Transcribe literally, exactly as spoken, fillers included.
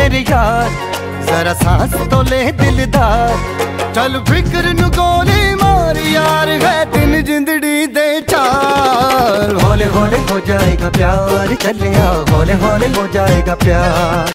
मेरे यार, जरा सांस तो ले दिलदार। चल फिक्र नु गोली मार यार, है दिन जिंदड़ी दे चार। हौले हौले हो जाएगा प्यार, चलिया हौले हौले हो जाएगा प्यार।